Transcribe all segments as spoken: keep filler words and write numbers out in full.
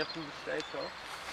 hebt hem destijds gehad.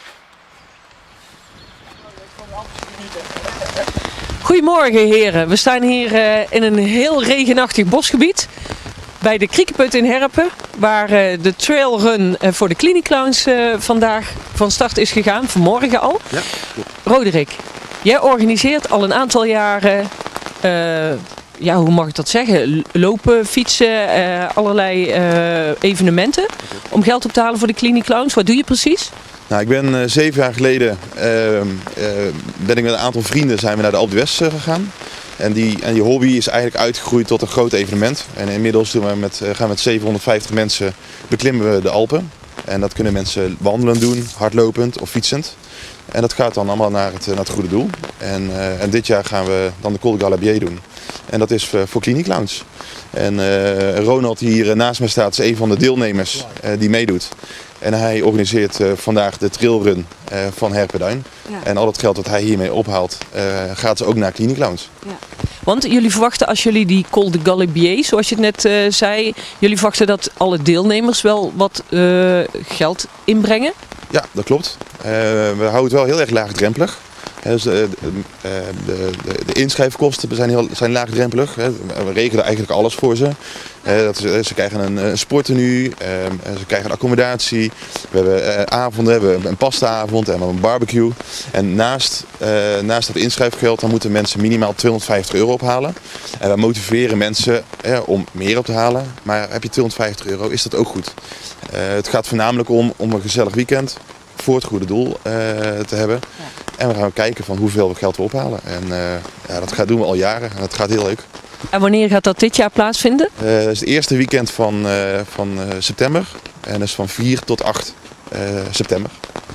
Goedemorgen heren, we staan hier uh, in een heel regenachtig bosgebied bij de Kriekeput in Herpen, waar uh, de trailrun uh, voor de Cliniclowns uh, vandaag van start is gegaan, vanmorgen al. Ja, klopt. Roderick, jij organiseert al een aantal jaren, uh, ja, hoe mag ik dat zeggen, lopen, fietsen, uh, allerlei uh, evenementen om geld op te halen voor de Cliniclowns. Wat doe je precies? Nou, ik ben uh, zeven jaar geleden uh, uh, ben ik met een aantal vrienden zijn we naar de Alpe d'Huez uh, gegaan. En die, en die hobby is eigenlijk uitgegroeid tot een groot evenement. En inmiddels doen we met, uh, gaan we met zevenhonderdvijftig mensen beklimmen we de Alpen. En dat kunnen mensen wandelend doen, hardlopend of fietsend. En dat gaat dan allemaal naar het, naar het goede doel. En, uh, en dit jaar gaan we dan de Col de Galibier doen. En dat is uh, voor Cliniclowns. En uh, Ronald die hier naast me staat is een van de deelnemers uh, die meedoet. En hij organiseert uh, vandaag de trailrun uh, van Herpenduin. Ja. En al het geld dat hij hiermee ophaalt, uh, gaat ook naar Cliniclowns. Ja. Want jullie verwachten als jullie die Col de Galibier, zoals je het net uh, zei, jullie verwachten dat alle deelnemers wel wat uh, geld inbrengen? Ja, dat klopt. Uh, we houden het wel heel erg laagdrempelig. Dus de, de, de, de inschrijfkosten zijn, heel, zijn laagdrempelig. We regelen eigenlijk alles voor ze. Dat is, ze krijgen een, een sporttenu, ze krijgen een accommodatie. We hebben avonden, we hebben een pastaavond en een barbecue. En naast, naast dat inschrijfgeld dan moeten mensen minimaal tweehonderdvijftig euro ophalen. En we motiveren mensen om meer op te halen. Maar heb je tweehonderdvijftig euro is dat ook goed. Het gaat voornamelijk om, om een gezellig weekend voor het goede doel uh, te hebben. Ja. En we gaan kijken van hoeveel geld we ophalen. En uh, ja, dat gaat, doen we al jaren en dat gaat heel leuk. En wanneer gaat dat dit jaar plaatsvinden? Uh, dat is het eerste weekend van, uh, van uh, september. En dat is van vier tot acht uh, september.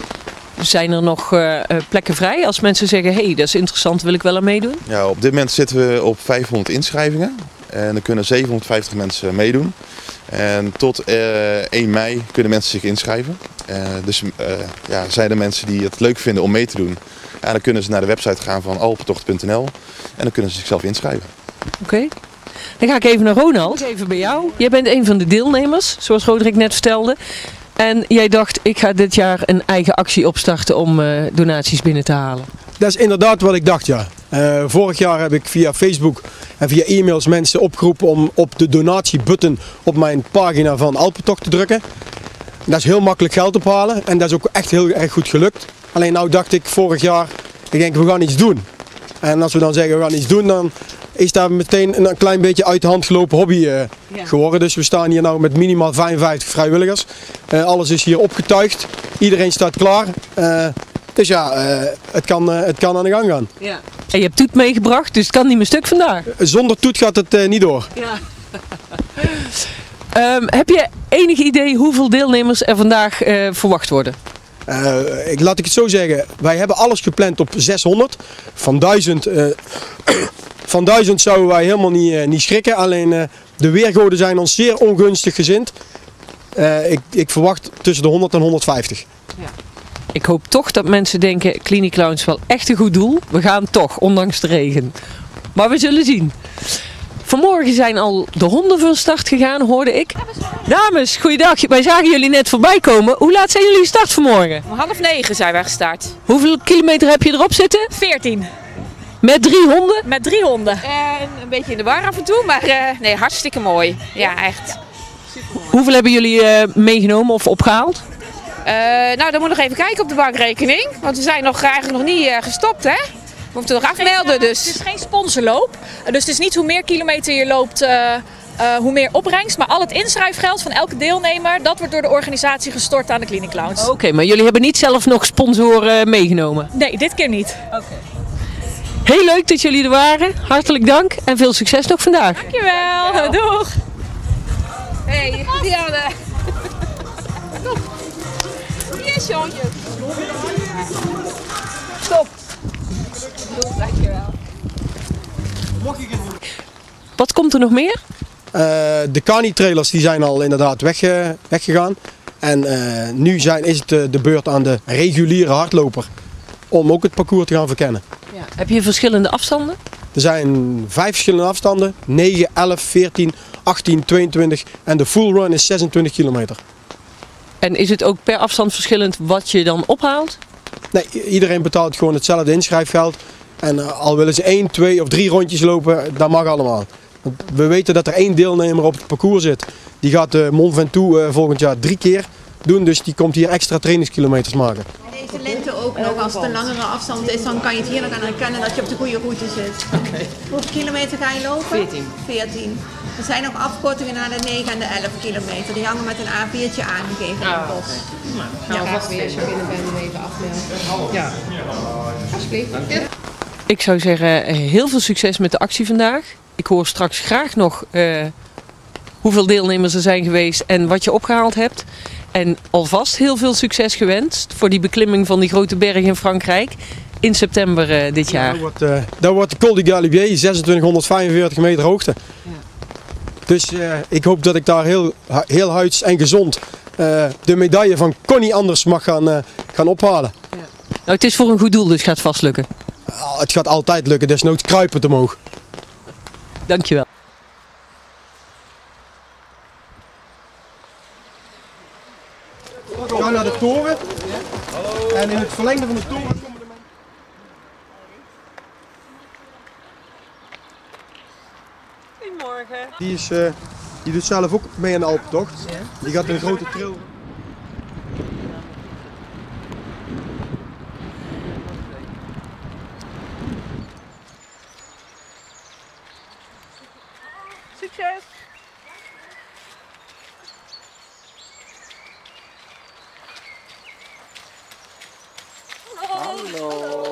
Zijn er nog uh, plekken vrij? Als mensen zeggen, hé, hey, dat is interessant, wil ik wel aan meedoen? Ja, op dit moment zitten we op vijfhonderd inschrijvingen. En er kunnen zevenhonderdvijftig mensen meedoen. En tot uh, één mei kunnen mensen zich inschrijven. Uh, dus uh, ja, zijn er mensen die het leuk vinden om mee te doen. Ja, dan kunnen ze naar de website gaan van alpentocht punt n l en dan kunnen ze zichzelf inschrijven. Oké. Okay. Dan ga ik even naar Ronald. Even bij jou. Jij bent een van de deelnemers, zoals Roderick net vertelde. En jij dacht, ik ga dit jaar een eigen actie opstarten om uh, donaties binnen te halen. Dat is inderdaad wat ik dacht, ja. Uh, vorig jaar heb ik via Facebook en via e-mails mensen opgeroepen om op de donatiebutton op mijn pagina van Alpentocht te drukken. Dat is heel makkelijk geld ophalen en dat is ook echt heel erg goed gelukt. Alleen nou dacht ik vorig jaar, ik denk we gaan iets doen. En als we dan zeggen we gaan iets doen, dan is daar meteen een klein beetje uit de hand gelopen hobby uh, ja. geworden. Dus we staan hier nou met minimaal vijfenvijftig vrijwilligers. Uh, alles is hier opgetuigd, iedereen staat klaar. Uh, Dus ja, uh, het, kan, uh, het kan aan de gang gaan. Ja. En je hebt toet meegebracht, dus het kan niet meer stuk vandaag. Zonder toet gaat het uh, niet door. Ja. um, heb je enig idee hoeveel deelnemers er vandaag uh, verwacht worden? Uh, ik, laat ik het zo zeggen, wij hebben alles gepland op zeshonderd. Van duizend, uh, van duizend zouden wij helemaal niet, uh, niet schrikken. Alleen uh, de weergoden zijn ons zeer ongunstig gezind. Uh, ik, ik verwacht tussen de honderd en honderdvijftig. Ja. Ik hoop toch dat mensen denken, Cliniclowns is wel echt een goed doel. We gaan toch, ondanks de regen. Maar we zullen zien. Vanmorgen zijn al de honden van start gegaan, hoorde ik. Dames, goeiedag. Wij zagen jullie net voorbij komen. Hoe laat zijn jullie gestart vanmorgen? Om half negen zijn wij gestart. Hoeveel kilometer heb je erop zitten? veertien. Met drie honden? Met drie honden. En een beetje in de war af en toe, maar uh, nee, hartstikke mooi. Ja, echt. Supermooi. Hoeveel hebben jullie uh, meegenomen of opgehaald? Uh, nou, dan moet nog even kijken op de bankrekening. Want we zijn nog, eigenlijk nog niet uh, gestopt, hè? We moeten nog afmelden, dus. Het is geen sponsorloop. Dus het is niet hoe meer kilometer je loopt, uh, uh, hoe meer opbrengst. Maar al het inschrijfgeld van elke deelnemer, dat wordt door de organisatie gestort aan de Cliniclowns. Oké, okay, maar jullie hebben niet zelf nog sponsoren meegenomen? Nee, dit keer niet. Oké. Okay. Heel leuk dat jullie er waren. Hartelijk dank en veel succes nog vandaag. Dankjewel. Dankjewel. Doeg. Hey, Diane. Yes, Joontje. Stop. Dankjewel. Wat komt er nog meer? Uh, de Cani-trailers die zijn al inderdaad weg, uh, weggegaan. En uh, nu zijn, is het uh, de beurt aan de reguliere hardloper om ook het parcours te gaan verkennen. Ja. Heb je verschillende afstanden? Er zijn vijf verschillende afstanden. negen, elf, veertien, achttien, tweeëntwintig en de full run is zesentwintig kilometer. En is het ook per afstand verschillend wat je dan ophaalt? Nee, iedereen betaalt gewoon hetzelfde inschrijfgeld. En uh, al willen ze één, twee of drie rondjes lopen, dat mag allemaal. Want we weten dat er één deelnemer op het parcours zit. Die gaat de Mont Ventoux uh, volgend jaar drie keer doen, dus die komt hier extra trainingskilometers maken. Deze lente ook nog, als het een langere afstand is, dan kan je het hier nog aan herkennen dat je op de goede route zit. Okay. Hoeveel kilometer ga je lopen? veertien. veertien. Er zijn nog afkortingen naar de negen en de elf kilometer. Die hangen met een A viertje aangegeven in de post. Nou, gaan we vast weer als je binnen bent even afmelden. Ja. Alsjeblieft. Ik zou zeggen, heel veel succes met de actie vandaag. Ik hoor straks graag nog uh, hoeveel deelnemers er zijn geweest en wat je opgehaald hebt. En alvast heel veel succes gewenst voor die beklimming van die grote berg in Frankrijk in september uh, dit jaar. Ja, dat, wordt, uh, dat wordt de Col du Galibier, zesentwintighonderdvijfenveertig meter hoogte. Ja. Dus uh, ik hoop dat ik daar heel, heel huids en gezond uh, de medaille van Connie Anders mag gaan, uh, gaan ophalen. Ja. Nou, het is voor een goed doel, dus het gaat vast lukken. Uh, het gaat altijd lukken, desnoods kruipend omhoog. Dankjewel. We gaan naar de toren. En in het verlengde van de toren komen de mensen. Goedemorgen. Die, is, uh, die doet zelf ook mee aan de Alpentocht. Die gaat een grote trail. Succes! Hallo.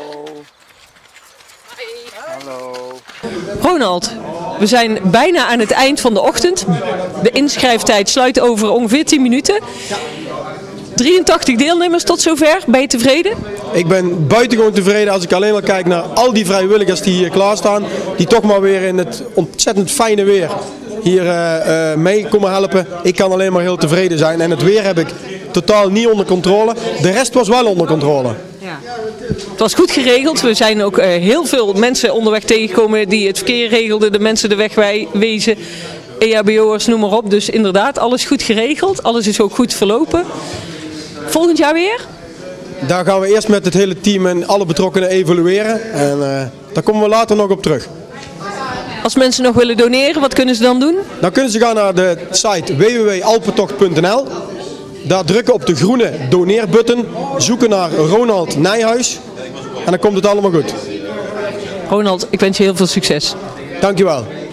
Hallo. Ronald, we zijn bijna aan het eind van de ochtend. De inschrijftijd sluit over ongeveer tien minuten. drieëntachtig deelnemers tot zover. Ben je tevreden? Ik ben buitengewoon tevreden als ik alleen maar kijk naar al die vrijwilligers die hier klaarstaan. Die toch maar weer in het ontzettend fijne weer hier uh, uh, mee komen helpen. Ik kan alleen maar heel tevreden zijn. En het weer heb ik totaal niet onder controle. De rest was wel onder controle. Ja. Het was goed geregeld. We zijn ook uh, heel veel mensen onderweg tegengekomen die het verkeer regelden, de mensen de weg wezen, E H B O'ers, noem maar op. Dus inderdaad, alles goed geregeld. Alles is ook goed verlopen. Volgend jaar weer? Daar gaan we eerst met het hele team en alle betrokkenen evalueren. En uh, daar komen we later nog op terug. Als mensen nog willen doneren, wat kunnen ze dan doen? Dan kunnen ze gaan naar de site w w w punt alpentocht punt n l. Daar drukken op de groene doneerbutton, zoeken naar Ronald Nijhuis en dan komt het allemaal goed. Ronald, ik wens je heel veel succes. Dankjewel.